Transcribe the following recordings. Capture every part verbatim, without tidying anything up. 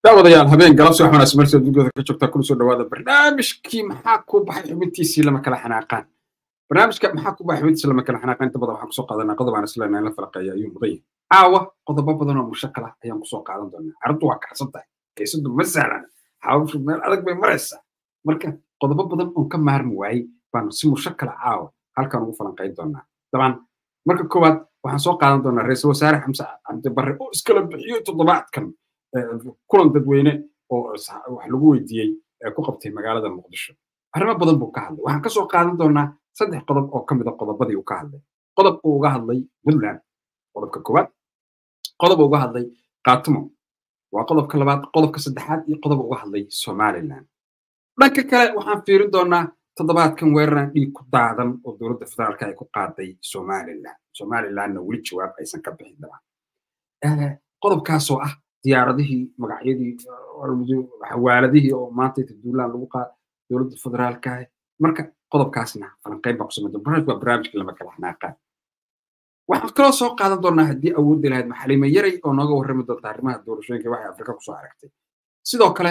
daawadayaal habeen galabsi waxaan asmartay dugada ka joogta kul soo dhawaada barnaamijkii maxaa ku baxay xubintiisii lama kala xanaaqaan barnaamijka maxaa ku baxay xubintiisii lama kala xanaaqaan inta badan waxaan ku soo qaadanaa qodob aan isla la falaqeeyo ayuu mudan caawa qodobo badan oo mushakala ayaan ku soo qaadan doonaa arrintu waa kacsan tahay keesadu ma sahlan xawshu meel adag bay maraysaa marka qodobo badan oo ka maarmi waayay baan si mushakala caawa halkan ugu falanqeyn doonaa dabcan marka koowaad waxaan soo qaadan doonaa ra'iisul wasaare xamse cabdi barre oo iskala bixiyo toddobaadkan kulan dadweyne oo wax lagu weydiiyay ku qabtay magaalada muqdisho arrimo badan buu ka hadlay waxaan ka soo qaadan doonaa saddex qodob oo ka mid ah qodobadii uu ka hadlay qodob uu uga hadlay Puntland qodobka koowaad qodob uu uga hadlay qaatimo waa qodobka labaad qodobka saddexaad iyo qodob uu uga hadlay Somaliland dhanka kale waxaan fiirin doonaa toddobaadkan weerar dhiig ku daadan oo dowladda federaalka ay ku qaaday Somaliland Somalilandna weli jawaab aysan ka bixin dabcan ee qodobkaas oo ah diyaaradihii magacyadii xawaaladihii oo maanta Puntland lagu qaad dowladda federaalka marka qodobkaasna falanqeyn baa ku sameeyay barnaamijka barnaamijka lama kala xanaaqaan waxaan kaloo soo qaadan doonaa haddii awood lahayd maxalima yaray oo nooga warrami doonta arrimaha doorashooyinka waxay Afrika ku soo aragtay sidoo kale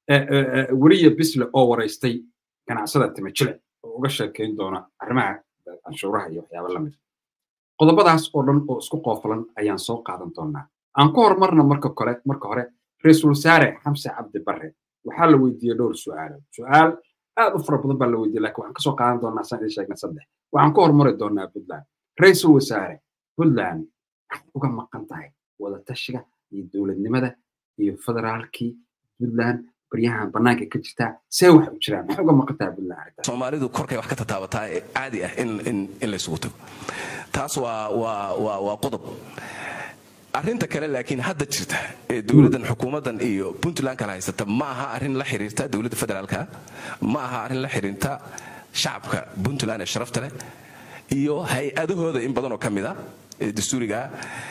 wariye bisle oo wareystay ganacsada timajile oo uga sheekeyn doona arrimaha anshuuraha iyo waxyaabo la mid qodobadaas oo dhan oo isku qoofalan ayaan soo qaadan doonaa aan ku hormarno marka kale marka hore ra'iisul wasaare xamse cabdi barre waxa la weydiiyay dhowr su'aal su'aal aad u fara badan baa la weydiiyay laakiin waxaan ka soo qaadan doonaa san ay sheegnay saddex waxaan ku hormari doonaa Puntland ra'iisul wasaare Puntland uga maqan tahay wada tashiga iyo dowladnimada iyo federaalkii Puntland baryahan banaanka ka jirta see wax u jiraan waxa uga maqan tahay Puntland Soomaalidu korkay wax ka tataabataa caadi ah in in in la isugu tago taas waa waa waa qodob arrinta kale laakiin hadda jirta ee dawladdan xukuumadan iyo Puntland kala haysata ma aha arrin la xiriirta dawladda federaalka ma aha arrin la xiriirta shacabka Puntland ee sharafta leh iyo hay'adahooda in badan oo kamid ah ee dastuuriga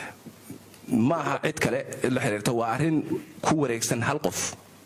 ma aha cid kale la xiriirta waa arrin ku wareegsan hal qof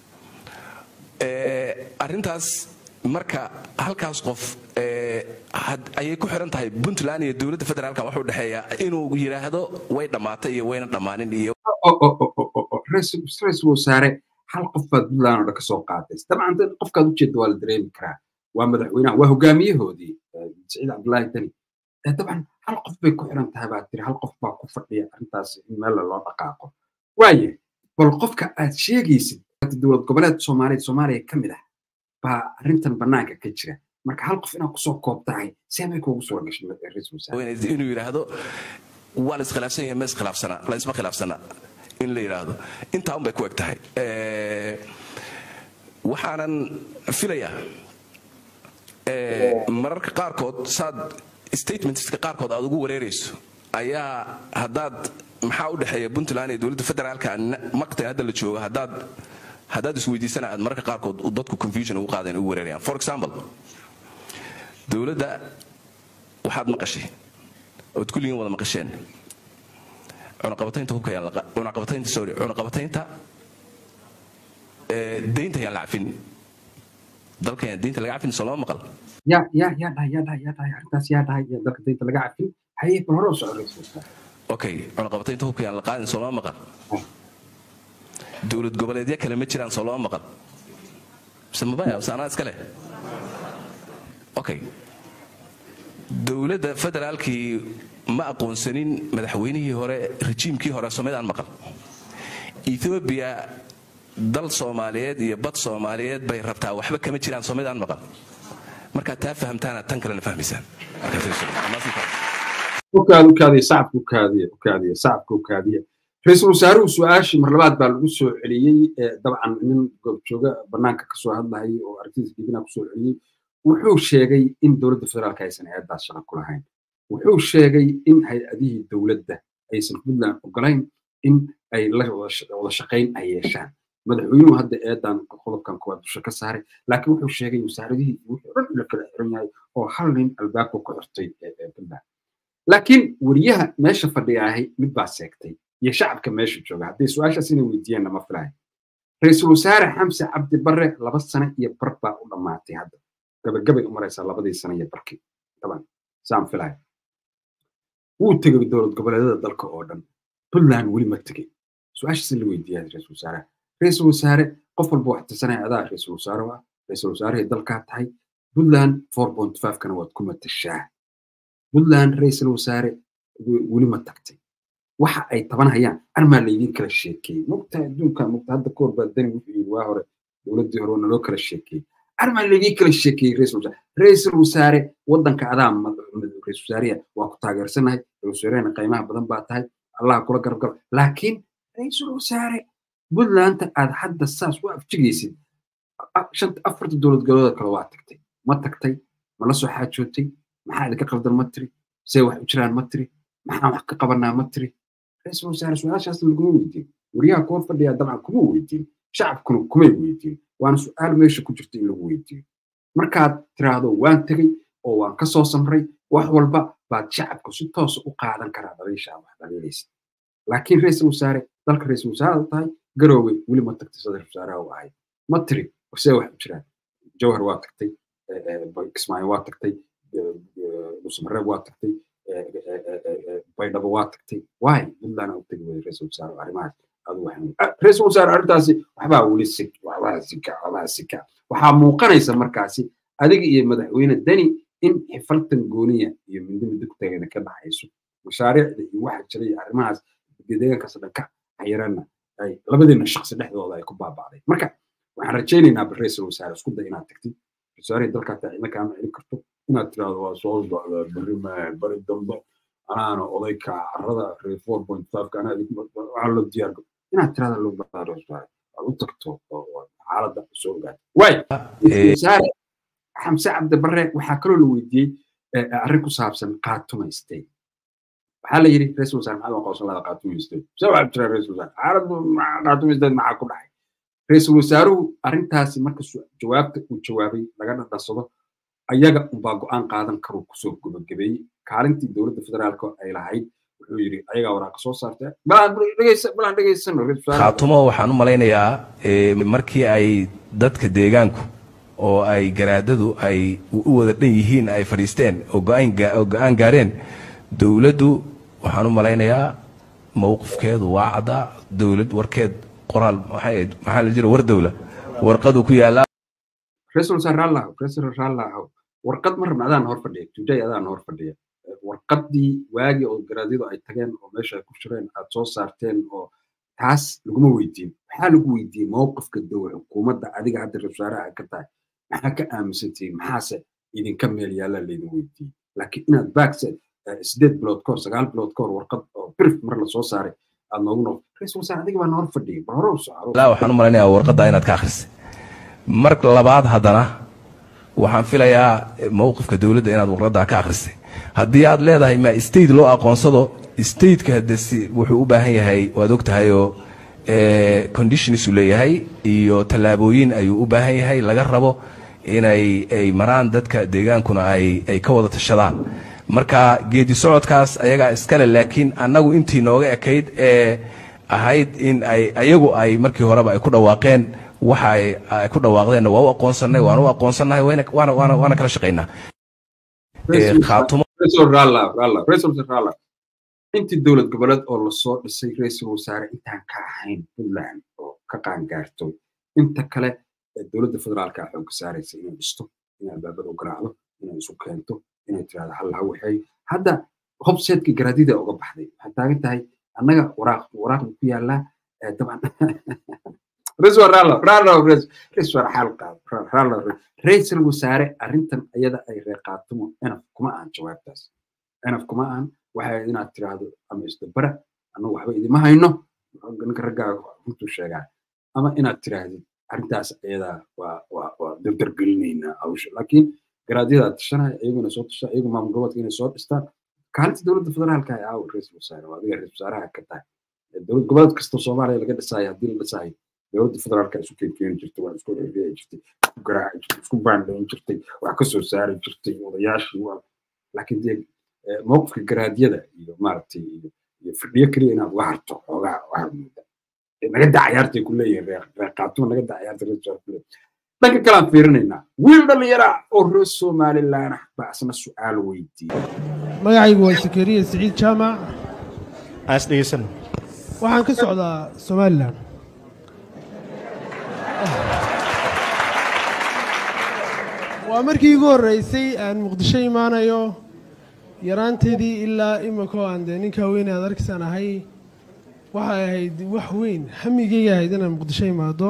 ee arrintaas marka halkaas qof ee ayay ku xiran tahay Puntland iyo dawladda federaalka waxa u dhaxeeya inuu yiraahdo way dhamaatay iyo wayna dhamaanin iyo ra'iisul wasaare hal qof baa Puntland oo ka soo qaaday dabcan qofka u jeedo waa la dareemi karaa waa madaxweynaha waa hogaamiyahoodii Saciid Cabdullaahi Dani dabcan hal qof bay ku xiran tahay baa tiri hal qof baa ku fadhiya arrintaas in meel loo dhaqaaqo waaye bal qofka aad sheegaysid dowlad goboleed Soomaaliya Soomaaliya kamid ah ba arrintan banaanka ka jira marka hal qof inaa ku soo koobtahay seemay kuugu soo gashay ra'iisul wasaare inuu yiraahdo waa la iskhilaafsan yahay ma iskhilaafsana la isma khilaafsana in la yiraahdo inta un bay ku egtahay ee waxaanan filayaa ee mararka qaarkood saad statementska qaarkood aad ugu wareerayso ayaa haddaad maxaa u dhaxeeya Puntland iyo dawladda federaalka maqtay hadda la joogo haddaad haddaad isweydiisana aad mararka qaarkood dadku confusion ugu qaadeen ugu wareerayaan for example dawladda waxaad maqashay oo kulligiin wada maqasheen cunaqabataynta hubka yaa la cunaqabataynta sorry cunaqabataynta ee deynta yaa la cafin dalka yaa deynta laga cafin soo maqal ya ya ya da ya da ya da arrintaas ya da ya dalka deynta laga cafin hayay hore u socodaysaa okay cunaqabataynta hubka yaa la qaadin soo maqal dawlad goboleedyo kale ma jiraan soo loo maqal samabaya saana iska leh okay dawladda federaalkii ma aqoonsanin madaxweynihii hore rejiimkii hore Soomaaliland maqal Ethiopia dal Soomaaliyeed iyo bad Soomaaliyeed bay rabtaa waxba kama jiraan Soomaaliland maqal marka taa fahamtaana tan kale fahmisaan وكاد وكاد صعب وكاد وكاد صعب وكاد ra'iisul wasaaruhu su'aashi mar labaad baa lagu soo celiyay dabcan nin goobjooga banaanka ka soo hadlay oo aragtidiisa dibina ku soo celiyay wuxuu sheegay in dawladda federaalka aysan hay'adaas shaqo ku lahayn wuxuu sheegay in hay'adihii dawladda aysan Puntland ogolayn in ay la wada shaqeyn ay yeeshaan madaxweynuhu hadda eedan qodobkan koowaad dusha ka saaray laakiin wuxuu sheegay wasaaradihii wuxuu dhan la kala xiran yahay oo hal nin albaabka ku xirtay Puntland laakiin wariyaha meesha fadhiyahay mid baa seegtay يا شعب كماشي جوجا هذه سؤال شاسين ويدينا ما فلاي رئيس الوزراء حمزة عبد البر لبس سنة يبربا ولا ما تي هذا قبل قبل عمر يسال لبدي سنة يبركي طبعا سام فلاي هو تجي بالدور قبل هذا ذلك أوردن Puntland weli ma tegin su'aashaas la weydiiyay ra'iisul wasaaraha رئيس الوزراء قفل بوحدة سنة أداء رئيس الوزراء رئيس الوزراء دلك هاي بلان أربعة فاصلة خمسة كانوا كم الشاه بلان رئيس الوزراء ولي ما تكتي waxa ay tabanayaan arma leeyin kala sheekay mugta adduunka mugta hadda koor baadani wixii waa hore dawladii hore oo loo kala sheekay arma leeyin kala sheekay ra'iisul ra'iisul wasaare wadanka adaam ra'iisul wasaariya waa ku taageersanahay ra'iisul wasaarena qiimaha badan baa tahay allah kula garab gal laakiin ra'iisul wasaare buntland aad hadda saas u afjigaysid shanta afarta dawlad galooda kala waa tagtay ma tagtay ma la soo xaajootay maxaa ka qaldan ma tiri say wax u jiraan ma tiri maxaa wax ka qabanaa ma tiri رئيس الوزراء سؤال شخص اللي قوي ويدين وريها كور فدي طبعا كومو ويدين شعب كانوا كومي ويدين وانا سؤال ماشي كنت جرتي اللي ويدين مركات تراهدو وان تغي او وان كسو سمري wax walba baad shacabku si toos u qaadan karaa dareesha wax dareelaysa laakiin رئيس الوزراء dalka رئيس الوزراء tahay garoowe wali ma tagtay sadar wasaaraha oo ahay ma tiri wasee wax jiraan jawhar waa tagtay ismaaciil waa tagtay musmarreeb waa tagtay baydhabo waa tagtay waay buntland u tagay ra'iisul wasaare arrimahaas adu waxaan ra'iisul wasaare arrintaasi waxbaa weli sig waxbaa sika waxbaa sika waxaa muuqanaysa markaasi adiga iyo madaxweyne dani in xifaltan gooniya iyo midnimada ku tagayna ka dhaxayso mashaariicda iyo waxa jiray arrimahaas deegaankaas dhanka ayarana ay labadina shakhsi dhexdooda ay ku baabaaday marka waxaan rajaynaynaa ra'iisul wasaare isku day inaad tagtid wasaare dalka taayna kaama celin karto inaad tiraahdo waa soo bari ma bari dambe أنا أولئك عرضة أربعة فاصلة خمسة كان على الديار أنا ترى لو بدارو شوي أوتكتو عرضة سوق واي سار حمزة عبد البر وحكروا له ودي أريكو سابسن قاتوم يستي حالا يري رئيس الوزراء ما قوس الله قاتوم يستي سواء ترى رئيس الوزراء عرض قاتوم يستي معكم راح رئيس الوزراء أرنتاس مركز جواب وجوابي لقنا تصدق ayaga uba go'aan qaadan karo ku soo gabagabay kaalintii dawladda federaalka ay lahayd wuxuu yiri ayaga waraaq soo saartay balan dhageysan balan dhageysan Khaatumo waxaan u malaynayaa markii ay dadka deegaanku oo ay garaadadu ay u wada dhan yihiin ay fariisteen oo go'aan go'aan gaareen dawladdu waxaan u malaynayaa mowqifkeedu waa cada dawlad warkeed qoraal maxay maxaa la jira war dawla warqadu ku yaala رئيس الوزراء الله رئيس الوزراء الله ورقد مرة معدان هور فدي توجي أذان هور فدي ورقد دي واجي أو جراديدو أي تجين أو ماشى كشرين أتصوص سارتين أو تاس لقمة ويدين حال ويدين موقف كالدولة حكومة ده أديك عند الوزراء كتاع محاكا أمستين محاسة إذا كمل يلا اللي ويدين لكن إن باكس سديد بلود كور سجال بلود كور ورقد برف مرة صوص ساري أنا أقول رئيس الوزراء أديك ما هور فدي بروس لا وحنو مالنا ورقد ده إنك آخرس marka labaad hadana waxaan filayaa mowqifka dawladda inaad warqada ka akhrisay hadii aad leedahay ma state loo aqoonsado state-ka hadasi wuxuu u baahan yahay waad ogtahay oo ee conditions uu leeyahay iyo talaabooyin ayuu u baahan yahay laga rabo inay ay maraan dadka deegaankuna ay ay ka wada tashadaan marka geedi socodkaas ayaga iskale laakiin anagu intii nooga ekayd ee ahayd in ay ayagu ay markii horeba ay ku dhawaaqeen waxa ay ku dhawaaqdeen waa u aqoonsanay waan u aqoonsanahay waana waana waana kala shaqeynaa ee Khaatumo رئيس الرالة رالة رئيس الرالة أنت الدولة قبلت أو الصوت السيد رئيس الوزراء أنت كاحين بلان أو كقان قارتو أنت كلا الدولة الفدرال كاحين كساري سينا بستو إن الباب الأقرعه إن سكانتو إن ترى حل هو حي هذا خب سيد كجراديدة أو قبحدي حتى أنت هاي أنا وراق وراق فيها لا طبعا رئيس الرالة رالة رئيس رئيس حلقة رالة رئيس الوزراء أرنتم أيدا أي رقاتهم أنا كما أن جواب تاس أنا كما أن waxay inaad tiraahdo ama isdabara anagu waxba idima hayno ninka ragga intuu sheegay ama inaad tiraahdo arintaas ayada waa waa waa dardar gelinayna awsho laakiin garaadiyada tashanay ayaguna soo tasha ayagu maamul gobolka inay soo dhistaan kaalinta dawladda federaalka ay aaw ra'iisul wasaare waa adiga ra'iisul wasaaraha ka tahay dawlad gobolka kasta Soomaaliya laga dhisay hadii la dhisay dawladda federaalka isu keenkeen jirtay waa isku reebay jirtay garaac isku baandhayn jirtay wax ka soo saari jirtay odayaashii waa laakiin موقف الجرادية مارتي يفرق كلي أنا وعرته وع وعمده نقدر عيارتي كلها رقعتون نقدر عيارتي رجال كله لكن كلام فيرنينا وين اللي يرى الرسول مال الله أنا بأسنا السؤال ويدي ما يعيبوا سكرية سعيد جامع أصلي سن وعن كسر على سوماليلاند waa markii ugu horeysay aan muqdisho imaanayo yaraanteedii ilaa imiko aan dee ninka weyn aad arkisan ahay waxay ahayd wax weyn hamigayga ahayd inaan muqdisho imaado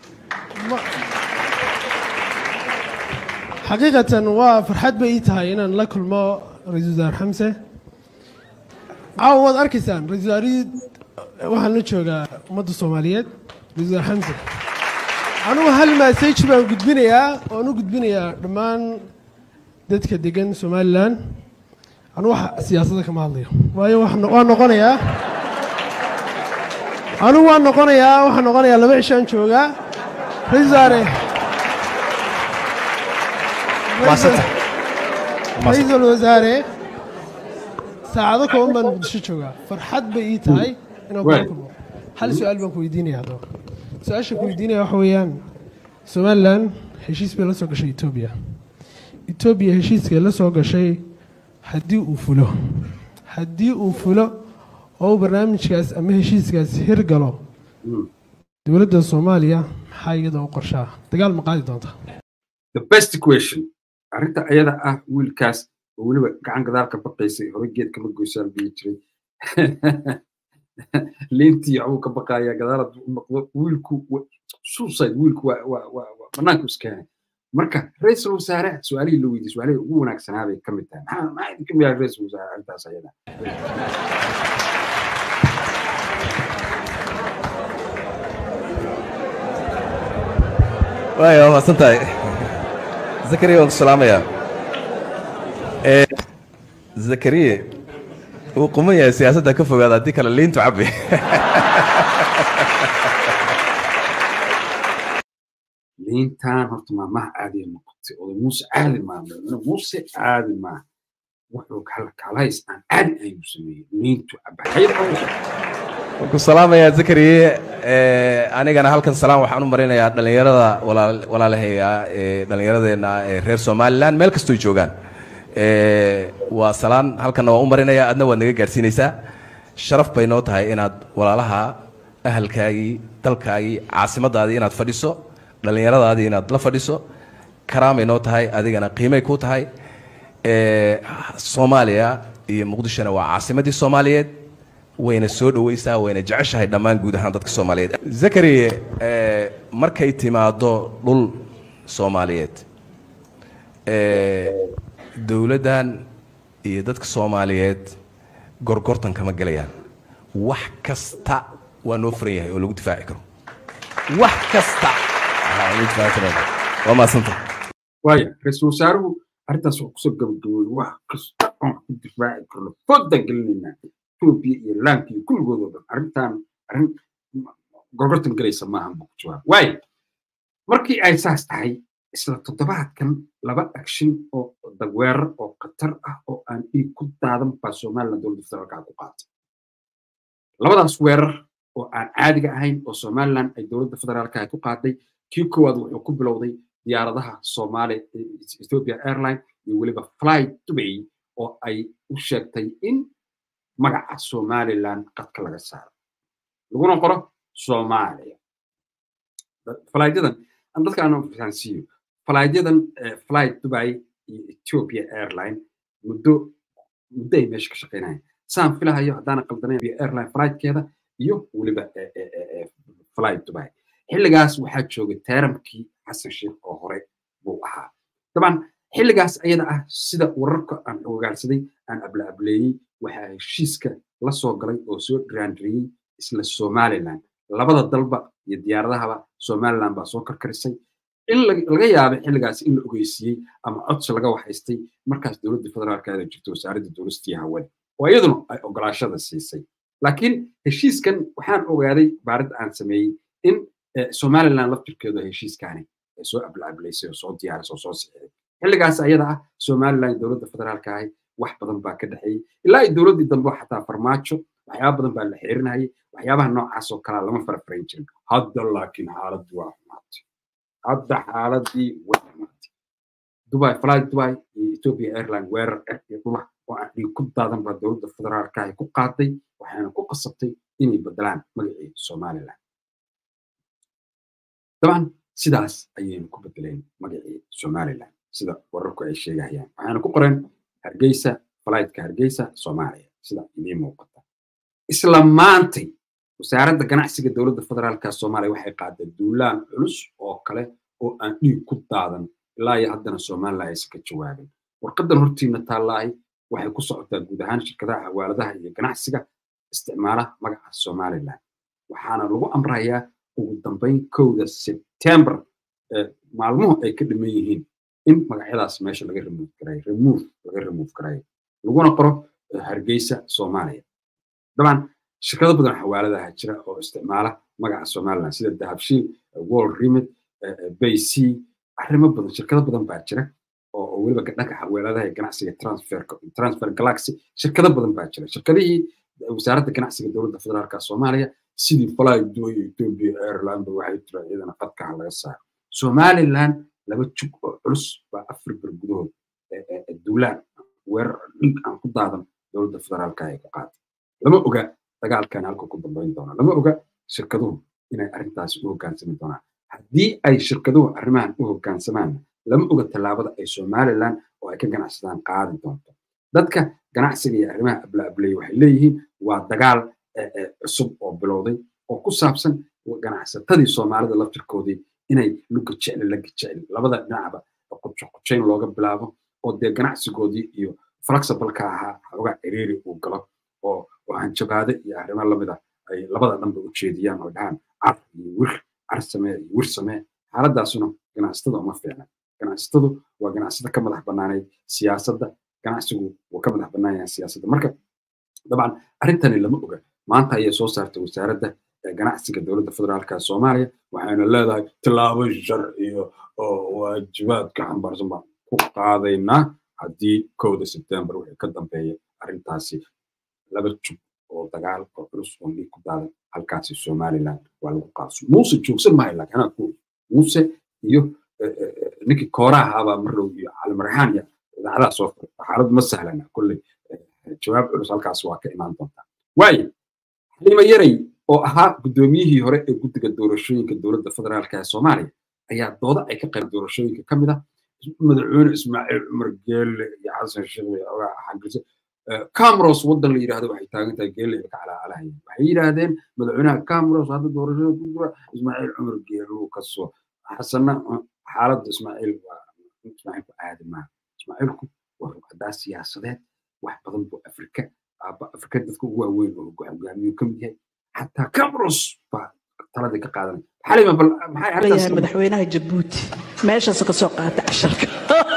xaqiiqatan waa farxad bay ii tahay inaan la kulmo ra-iisul wasaare xamse caawa waad arkaysaan ra-iisul wasaarihii waxaan la joogaa ummadda soomaaliyeed ra-iisul wasaare xamse anugu hal message baan gudbinayaa oon u gudbinayaa dhammaan dadka degan somalilan anugu wax siyaasadda kama hadlayo waayo waan noqonayaa anugu waan noqonayaa waxaan noqonayaa laba cishaan joogaa ra-iisul wasaare ra-iisul wasaare saacado kooban baan muqdisho joogaa farxad bay ii tahay inaan kula kulmo hal su-aal baan ku weydiinaya haddaba su-aasha ku weydiinaya waxa weeyaan somalilan heshiis bay la soo gashay etoobiya etoobiya heshiiskay la soo gashay haddii uu fulo haddii uu fulo oo uu barnaamijkaas ama heshiiskaas hirgalo dowladda soomaaliya maxaa iyada u qorshaa dagaal ma qaadi doonta the best question arrinta ayada ah wiilkaas oo weliba gacan gadaal ka baqaysay hore geed kama goysaan bii jiray liintii waxuu ka baqayaa gadaal noqdo wiilku suicide wiilku waa waa waa banaanku iskaanay marka ra-iisul wasaare su-aalihii la weydiiyey su-aalihii ugu wanaagsanaa bay ka mid tahay maxaa maxaa idinka miyaa ra-iisul wasaare arrintaas ayada waayo waa santahay zakariya waan ku salaamayaa zakariya wuu quman yahay siyaasadda ka fogaada haddii kale liintu cabbi liintaan horta maamaha caadi noqotay oo muuse caadi maaha muuse caadi maaha wuxuu kalays aan caadi aynu sameeyey liintu cabbaxayda waan ku salaamayaa zakariya anigana halkan salaam waxaan u marinayaa dhallinyarada walaalahayga ee dhallinyaradeenna ee reer somalilan meel kastoo joogaan waa salaan halkanna waan u marinayaa adna waad naga gaadhsiinaysaa sharaf bay noo tahay inaad walaalaha ahalkaagii dalkaagii caasimadaadii inaad fadhiso dhallinyaradaadii inaad la fadhiso karaamay noo tahay adigana qiimay ku tahay soomaaliya iyo muqdishona waa caasimadii soomaaliyeed wayna soo dhawaysaa wayna jeceshahay dhammaan guud ahaan dadka soomaaliyeed zakariya markay timaado dhul soomaaliyeed dowladdan iyo dadka soomaaliyeed gorgortan kama gelayaan wax kasta waa noo furan yahay oo lagu difaaci karo wax kasta waa maasanta waaya ra-iisul wasaaruhu arrintaas wuxuu kusoo gabagabooyey wax kasta oon ku difaaci karno foodan gelinaynaa etoobiya iyo laanka iyo kulligood oo dhan arrintaan arrin gorgortan gelaysa maahan buu ku jawaab waaya markii ay saas tahay isla toddobaadkan laba action oo dagweerar oo khatar ah oo aan dhiig ku daadan baa somalilan dowladda federaalka ku qaatay labadaas weerar oo aan caadiga ahayn oo somalilan ay dowladda federaalka ku qaaday kii koowaad wuxuu ku bilowday diyaaradaha Soomaali Ethiopia Airline iyo weliba Fly Dubai oo ay u sheegtay in magaca Somaliland qadka laga saaro laguna qoro Soomaaliya flydadan aan dadka aan fahansiiyo flydadan Fly Dubai iyo Ethiopia Airline muddo muddo ay meesha ka shaqeynayaan saan filahayo haddana qaldanayn airline flightkeeda iyo weliba Fly Dubai xilligaas waxaa joogay taaramkii xasan sheekh oo hore buu ahaa taban xilligaas ayada ah sida wararka aan ogaansaday aan abla ableeyay waxa heshiiska la soo galay oo soo grandariyay isla Somaliland labada dalba iyo diyaaradahaba Somaliland baa soo karkarisay in laga yaabay xilligaas in la ogeysiyay ama codsi laga waxaystay markaas dowladda federaalka ay jirto wasaaradda dowladda hawada oo iyaduna ay ogolaashada siisay laakiin heshiiskan waxaan ogaaday baarid aan sameeyay in Somaliland laftirkeedu heshiiskaani soo abla ableysay oo soo diyaarisay oo soo sixday xilligaas ayada ah Somaliland dowladda federaalka ay wax badan baa ka dhaxay ilaa ay dowladda dambe xataa farmaajo waxyaabo badan baa la xiriirinayay waxyaabaha noocaas oo kala lama farfarin jirin hadda laakiin xaaladdu waa xumaatay hadda xaaladii waa xumaatay Dubai Fly Dubai iyo Ethiopia Airline weerar iyo dhul oo aan ku daadan baa dowladda federaalka ay ku qaaday waxaana ku qasabtay inay bedelaan magacii Somaliland طبعا سداس أيام كوبتلين مجيء سوماليلاند sida wararku ay sheegayaan waxaana ku qoran Hargeysa flightka Hargeysa Soomaaliya sida idiin muuqata isla maantay wasaaradda ganacsiga dowladda federaalka Soomaaliya waxay qaaday duulaan culus oo kale oo aan dhiig ku daadan ilaa iyo haddana Soomaaliya ay iska jawaabeen warqadan hortiina taalaay waxay ku socotaa guud ahaan shirkadaha xawaaladaha iyo ganacsiga isticmaala magaca Soomaaliland waxaana lagu amrayaa ugu dambeyn kowda September maalmuhu ay ka dhiman yihiin in magacyadaas meesha laga remove karay remove laga remove karay laguna qoro Hargeysa Soomaaliya dabcan shirkado badan xawaaladaha jira oo isticmaala magaca Soomaaliland sida Dahabshiil World Remit Baysi arrimo badan shirkado badan baa jira oo waliba dhanka xawaaladaha ganacsiga transfer transfer Galaxy shirkado badan baa jira shirkadihii wasaaradda ganacsiga dowladda federaalka Soomaaliya sidii Fly Dubai Ethiopia Airlines waxay tiraahdeen qadka laga saaro Somaliland laba jug oo culus baa afar bar gudahood ee duulaan weer dhig aan ku daadan dowladda federaalka ay ka qaaday lama oga dagaalkan halka ku dambeyn doona lama oga shirkaduhu inay arrintaas u hogaansami doonaan haddii ay shirkaduhu arrimahan u hoggaansamaan lama oga tallaabada ay Somaliland oo ay ka ganacsadaan qaadi doonto dadka ganacsiga iyo arrimaha abla ablay waxay leeyihiin waa dagaal cusub oo bilowday oo ku saabsan ganacsatadii Soomaalida laftirkoodii inay luga jecel la jecel labada dhinacba qodob qodob looga bilaabo oo de ganacsigoodii iyo flexible ka ahaa xogaa ciriiri uu galo oo waxaan jabaade iyo arrimo lamida ay labada dhanba u jeediyaan oo dhahan ar iyo wir ar samee iyo wir samee xaaladaasuna ganacsatada uma fiicna ganacsatadu waa ganacsada ka madax banaanay siyaasadda ganacsigu waa ka madax banaanay siyaasadda marka dabcan arrintani lama oga maanta ayay soo saartay wasaaradda ganacsiga dowladda federaalka Soomaaliya waxaana leedahay tilaabo sharci oo waajibaadka xambaarsan baan ku qaadaynaa haddii kowda September wixii ka dambeeya arrintaasi laba jug oo dagaal oo culus oo dhiig ku daadan halkaasi Somaliland waa lagu qaaso muuse joogsan maayo laakiin ku muuse iyo ninkii kooraha aba marrow iyo Almarhaan ya dacada soo xaalad ma sahlana kulli jawaab culus halkaas waa ka imaan doonta way Halima Yaray oo ahaa gudoomiyihii hore ee guddiga doorashooyinka dowladda federaalka Soomaaliya ayaa dooda ay ka qayb doorashooyinka kamid ah madaxweyne Ismaaciil Cumar Geelle iyo Xasan Sheekh oo xaggiisa Cameros wadan la yiraahdo waxay taagan tahay Geelle ka cala calahay waxay yiraahdeen madaxweynaha Cameros hadda doorashada ku jira Ismaaciil Cumar Geelle uu ka soo xasanna xaaladda Ismaaciil waa Ismaaciil ku aadama Ismaaciilku waa ruqada siyaasadeed wax badan oo Afrika Afrika dadku ugu waaweyn oo hogaamiyo kamid yahay حتى كامروس ترى كقادم حليمة بل محي هذا مدحوينها جبوتي ماشي سوق سوق الشركة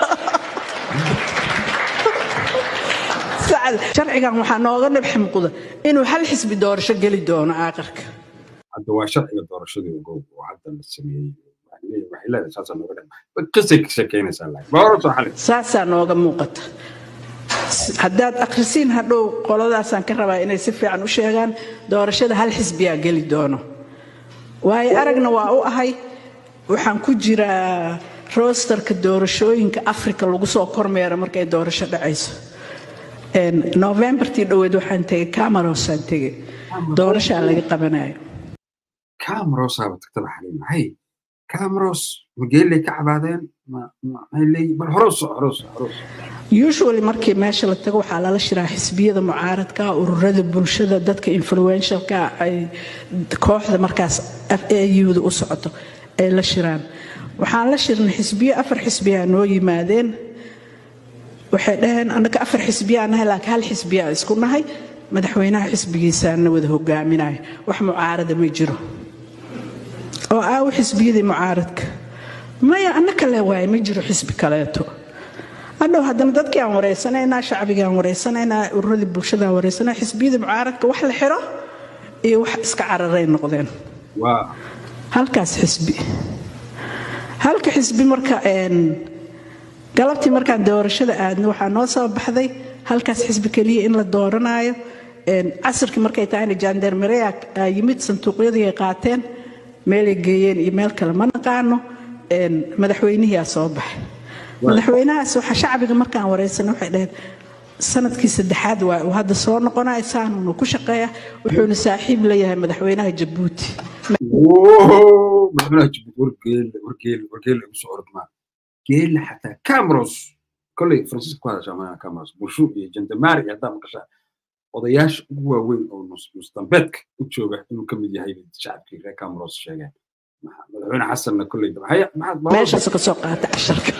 سعد شرعي كان محنا وغنى بحمقه إنه هل حسب دور شقلي دون آخرك هذا هو شرعي دور شقلي وجو وحتى السمي يعني وحلا أساسا نوغنى قصك شكينا سالك بورس حليم ساسا نوغنى موقت haddaad akhrisin hadhow qoladaasaan ka rabaa inay si fiican u sheegaan doorashada hal xisbiya gali doono waayo aragna waa u ahay waxaan ku jiraa rosterka doorashooyinka Afrika lagu soo kormeero markay doorasho dhacayso in November tii dhaweed waxaan tagay Cameroon aan tagay doorasho laga qabanayo Cameroon sabab tagtaba xalin hay Cameroon Geelle ka cabaadeen ma ma leey bal horos horos horos usually markii meesha la tago waxa la shiraa xisbiyada mucaaradka ururada bulshada dadka influentialka ay kooxda markaas F A U-da u socoto ay la shiraan waxaan la shirnay xisbiyo afar xisbiya noo yimaadeen waxay dhaheen anaka afar xisbiya anahay laakiin hal xisbiya isku nahay madaxweynaha xisbigiisa wada hogaaminay wax mucaarada ma jiro oo aa xisbiyada mucaaradka ma ya anaka la waay ma jiro xisbi kaleeto أنا هذا ندك يا وريسنا أنا شعبي يا وريسنا أنا أرد بوشدا وريسنا حسبي ذي معارك وح الحرة إيه وح إسكعر الرين نقدين. واو. هالكاس حسبي. هالك حسبي مركان قلبتي مركان دور الشدة أدنى وحنوصل بحذي هالكاس حسبي كلي إن الدورنا إن عصر كمركي تاني جاندر مريك يمد صندوق يدي قاتين مالي جيين إيميل كلام نقانو إن مدحويني يا صباح. madaxweynaha waxa shacbiga markaan wareysano waxay dhahay sanadkii saddexaad waa oo hadda soo noqonay saan uu ku shaqeeya wuxuu saaxiib leeyahay madaxweynaha Djibouti oo madaxweynaha Djibouti wargeel wargeel wargeel ugu soo ordmaa جيل حتى كامروس كل فرانسيسكو هذا شامل كامروس بوشو جندماري هذا مقشع odayaasha ugu waaweyn oo nusdambeedka u jooga inuu ka mid yahay shacabkii reer Cameroon sheegeen madaxweyne xasanna kulay dabxaya meesha ka soo qaata casharka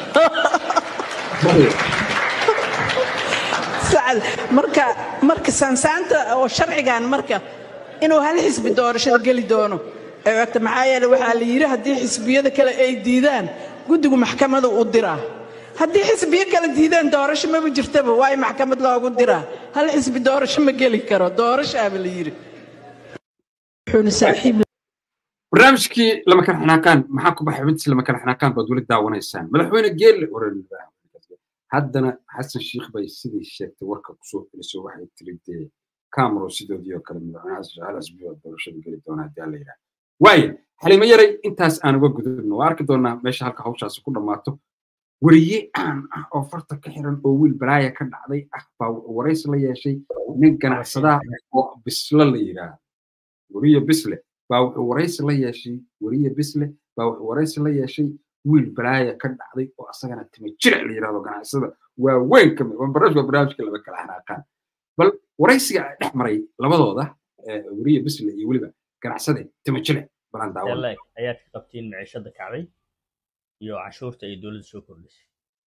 saad marka marka sansaanta oo sharcigan marka inuu hal xisbi doorashada gali doono ee waqti maxaayada waxa la yiri hadii xisbiyada kale ay diidaan guddiga maxkamadda u diraa haddii xisbiyo kala diidaan doorasho ma jirtaba waa maxkamad loogu diraa hal xisbi doorasho ma geli karo doorasho aaba la yiri wuxuuna saaxiib barnaamijkii lama kala xanaaqaan maxaa ku baxay mid lama kala xanaaqaan baad wali daawanaysaan madaxweyne geel oranada haddana xasan sheekh bay sidii sheegtay warka ku soo filisay waxay tirigtay Cameroon sidoodii oo kale madaxweyne xasan hal xisbi doorashada geli doona hadii la yiraahdo way xalima yaray intaas aan uga gudubno waa arki doonaa meesha halka hawshaas ku dhamaato وريه أنا أوفرت كحرن أول براية كان علي أخبار ورئيس اللي يشي نجنا صدا بسلا اللي يراه وريه بسلا باو ورئيس اللي يشي وريه بسلا باو ورئيس اللي يشي ويل براية كان علي وأصلا تمشي اللي يراه وكان صدا وين كم وبرج وبرج كله بكل إحنا كان بل ورئيس أحمري لبضو ده وريه بسلا يقول بقى كان صدا تمشي بلان داون يلا أيات كتبتين معيشة دكعبي iyo cashuurta ay dawladda soo kordhisay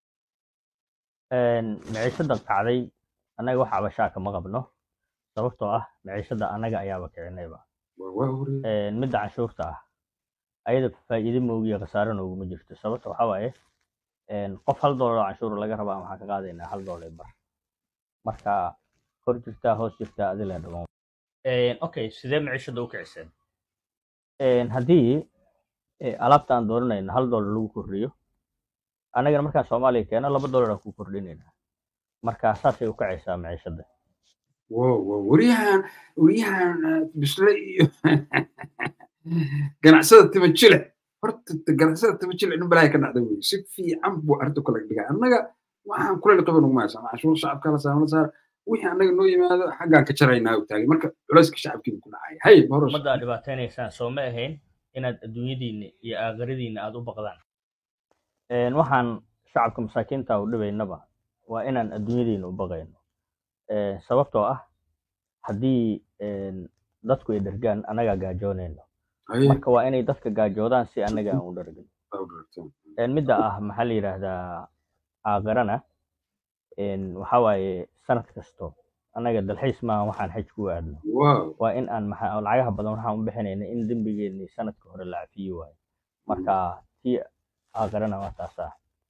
een maciishada kacday anaga waxa abashaa kama qabno sababtoo ah maciishada anaga ayaaba kicinayba een midda cashuurta ah ayada faa'iido moogiya khasaaro nooguma jirto sababtoo waxa waaye een qof hal doolar cashuur laga rabaa waxa ka qaadaynaa hal doolar bar marka kor jirta hoos jirta adila dhamaan een okay sidee maciishada u kiciseen een hadii alaabta aan dooranayna hal doolar lagu kordhiyo anagana marka Soomaaliya keena laba doolar ku kordhinayna marka saasay u kacaysaa maciishada wow wow wariyahan wariyahan bislay ganacsada timajile horta ganacsada timajile in balay ka dhacday way si fiican buu arrintu kala dhigaa annaga waxaan kula liqaban ugu maasha cashuur shacabka la saamay saar wixii annaga noo yimaado xaggaan ka jaraynaa u taagay marka culayska shacabkii ku dhacay hay baro umada dhibaataynaysan soo ma ahayn inaad adduunyadiina iyo aakhiradiina aad u baqdaan een waxaan shacabka masaakiinta u dhibaynaba waa inaan adduunyadiina u baqayno ee sababtoo ah hadii een dadku ay dhargaan anaga gaajoonayno marka waa inay dadka gaajoodaan si anaga aan u dhargin een midda ah maxaa la yiraahdaa aakhirana een waxa waaye sanad kasto anaga dalxiis ma waxaan xaj ku aadno waa in aan maxaa lacagaha badan waxaan u bixinayna in dambigeeni sanadka hore la cafiyo waay marka tii aakhirana waa taasa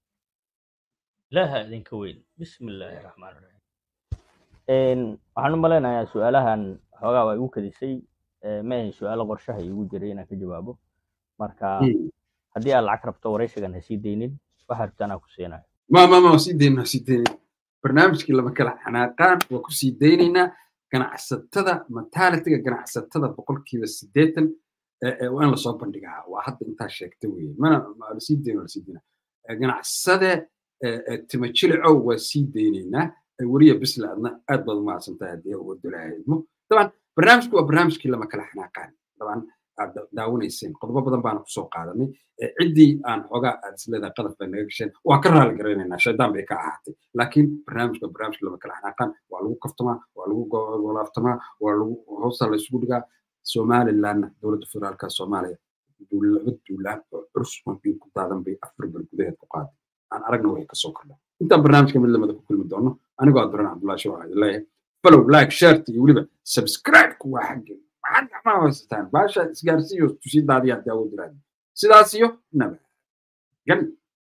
la hadin ka weyn bismillaahir rahmaanir rahiim een waxaan u maleynayaa su'aalahan xogaa way ugu kadisay ma ay su'aalo qorshaha igu jiray inaan ka jawaabo marka hadii aad lacag rabto wareysigan ha sii deynin waxa rabtana ku siinayo ma ma ma sii deynin sii deynin barnaamijkii lama kala xanaaqaan waa ku sii deynaynaa ganacsatada mataalitiga ganacsatada boqolkiiba siddeetan ee waa in la soo bandhigaa waa hadda intaa sheegtay weeye mana la sii deyno la sii deyna ganacsade timajile oo waa sii deynaynaa wariya bisla adna aad baad u mahadsantahay haddii ugu dulaahaymo طبعا barnaamijku waa barnaamijkii lama kala xanaaqaan طبعا aad daawanayseen qodobo badan baan ku soo qaadanay ciddii aan xogaa aad isleedahay qadaf bay naga gasheen waa ka raali garanaynaa shaydaan bay ka ahaatay laakiin barnaamijka barnaamijka lama kala xanaaqaan waa lagu kaftamaa waa lagu golaaftamaa waa lagu hoosta la isugu dhigaa Somaliland dowladda federaalka Soomaaliya dowladda duulaan oo curus oo ku daadan bay afar bil gudaheed ku qaaday aan aragna way ka soo kordhay inta barnaamijka mid lamada ku kulmi doono anigoo Abdurrahman Abdullahi Shawaa ilaahay follow like share iyo waliba subscribe ku waa xagga waxaan ma haystaan baasha isgaarsiyo tusii daadiya daawad raadi sidaas iyo nabad gal